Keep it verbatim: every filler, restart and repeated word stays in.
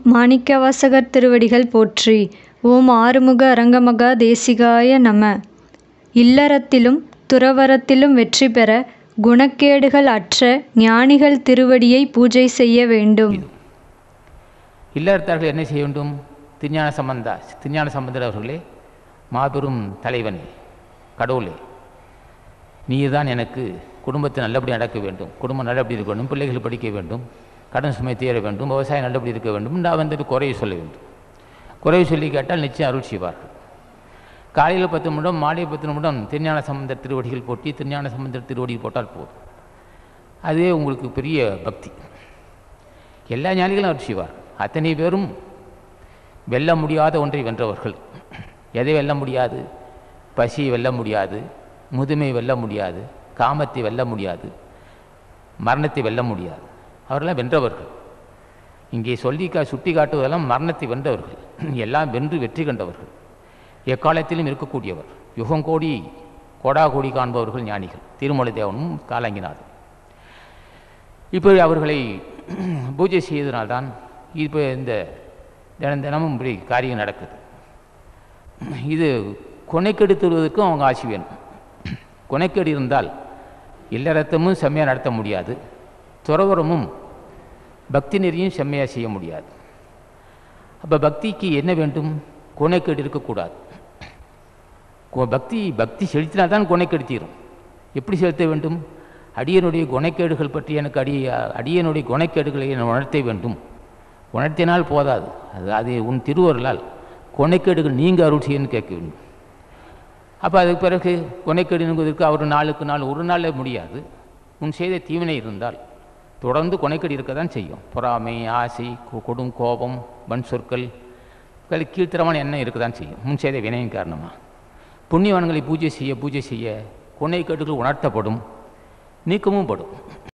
மாணிக்கவாசகர் திருவடிகள் போற்றி. ஓம் ஆறுமுக அரங்கமகா தேசிகாய நம. இல்லறத்திலும் துறவறத்திலும் வெற்றி பெற குணக்கேடுகள் அற்ற ஞானிகள் திருவடியை பூஜை செய்ய வேண்டும். இல்லறத்தார்கள் என்ன செய்ய வேண்டும்? திருஞான சம்பந்தா திருஞான சம்பந்தர் அவர்களே, மாபெரும் தலைவனே, கடவுளே, நீ தான் எனக்கு குடும்பத்தை நல்லபடி நடக்க வேண்டும், குடும்பம் நல்லபடி இருக்க வேண்டும், பிள்ளைகள் படிக்க வேண்டும், கடன் சுமை தீர வேண்டும், விவசாயம் நல்லபடி இருக்க வேண்டும். நான் வந்துட்டு குறையை சொல்ல வேண்டும். குறையை சொல்லி கேட்டால் நிச்சயம் அருள் செய்வார்கள். காலையில் பத்து நிமிடம், மாலை பத்து நிமிடம் திருஞான சம்பந்தர் திருவடிகள் போட்டி திருஞான சம்பந்தர் திருவடிகள் போட்டால் போதும். அதே உங்களுக்கு பெரிய பக்தி. எல்லா ஞானிகளும் அருள் செய்வார். அத்தனை பேரும் வெல்ல முடியாத ஒன்றை வென்றவர்கள். எதை வெல்ல முடியாது? பசியை வெல்ல முடியாது, முதுமை வெல்ல முடியாது, காமத்தை வெல்ல முடியாது, மரணத்தை வெல்ல முடியாது. அவரெல்லாம் வென்றவர்கள். இங்கே சொல்லி கா சுட்டி காட்டுவதெல்லாம் மரணத்தை வென்றவர்கள். எல்லாம் வென்று வெற்றி கண்டவர்கள். எக்காலத்திலும் இருக்கக்கூடியவர். யுகங்கோடி கோடா கோடி காண்பவர்கள் ஞானிகள். திருமலை தேவனும் காலங்கினாரும். இப்படி அவர்களை பூஜை செய்ததினால்தான் இப்போ இந்த தினம் தினமும் இப்படி காரியம் நடக்குது. இது கொனைக்கெடுத்துவதற்கும் அவங்க ஆசி வேணும். கொனைக்கேடு இருந்தால் இல்லறத்தமும் செம்மையாக நடத்த முடியாது, துறவரமும் பக்தி நெறியும் செம்மையாக செய்ய முடியாது. அப்போ பக்திக்கு என்ன வேண்டும்? கொனைக்கேடு இருக்கக்கூடாது. பக்தி பக்தி செலுத்தினால்தான் கொனைக்கேடு தீரும். எப்படி செலுத்த வேண்டும்? அடியனுடைய குணக்கேடுகள் பற்றி எனக்கு அடிய அடியனுடைய குணக்கேடுகளை உணர்த்த வேண்டும். உணர்த்தினால் போதாது, அது அது உன் திருவருளால் கொனைக்கேடுகள் நீங்க அருள் செய்யன்னு கேட்க வேண்டும். அப்போ அதுக்கு பிறகு கொனைக்கேடுங்கிறதுக்கு அவர் நாளுக்கு நாள் ஒரு நாளில் முடியாது. உன் செய்த தீவினை இருந்தால் தொடர்ந்து கொனைக்கேடு இருக்க தான் செய்யும். பொறாமை, ஆசை, கொடும் கோபம், வன் சொற்கள், கீழ்த்தரமான எண்ணம் இருக்க தான் செய்யும். முன் செய்த வினையின் காரணமாக புண்ணியவான்களை பூஜை செய்ய பூஜை செய்ய கொனைக்கேடுகள் உணர்த்தப்படும், நீக்கமும் படும்.